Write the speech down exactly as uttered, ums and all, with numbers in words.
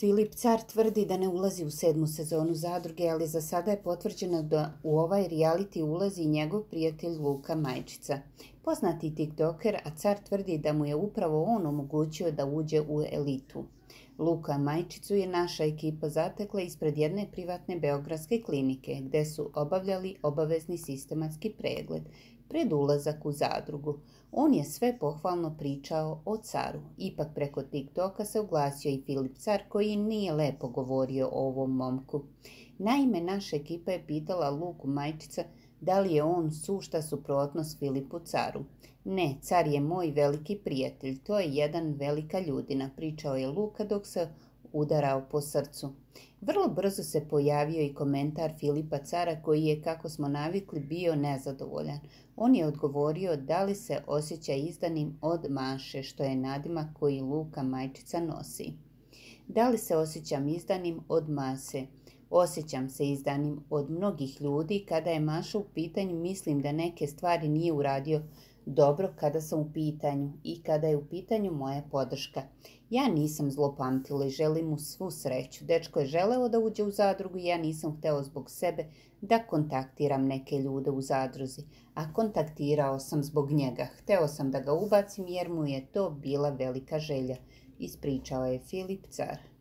Filip Car tvrdi da ne ulazi u sedmu sezonu Zadruge, ali za sada je potvrđeno da u ovaj reality ulazi i njegov prijatelj Luka Majčica. Poznati tiktoker, a Car tvrdi da mu je upravo on omogućio da uđe u elitu. Luka Majčicu je naša ekipa zatekla ispred jedne privatne beogradske klinike, gde su obavljali obavezni sistematski pregled pred ulazak u Zadrugu. On je sve pohvalno pričao o Caru. Ipak preko TikToka se oglasio i Filip Car, koji nije lepo govorio o ovom momku. Naime, naša ekipa je pitala Luku Majčica da li je on sušta suprotnost Filipu Caru. Ne, Car je moj veliki prijatelj, to je jedan velika ljudina, pričao je Luka dok se udarao po srcu. Vrlo brzo se pojavio i komentar Filipa Cara, koji je, kako smo navikli, bio nezadovoljan. On je odgovorio da li se osjeća izdanim od Maše, što je nadimak koji Luka Majčica nosi. Da li se osjećam izdanim od Mase? Osjećam se izdanim od mnogih ljudi. Kada je Maša u pitanju, mislim da neke stvari nije uradio dobro kada sam u pitanju i kada je u pitanju moja podrška. Ja nisam zlopamtila i želim mu svu sreću. Dečko je želeo da uđe u Zadrugu i ja nisam hteo zbog sebe da kontaktiram neke ljude u Zadruzi, a kontaktirao sam zbog njega. Hteo sam da ga ubacim jer mu je to bila velika želja, ispričao je Filip Car.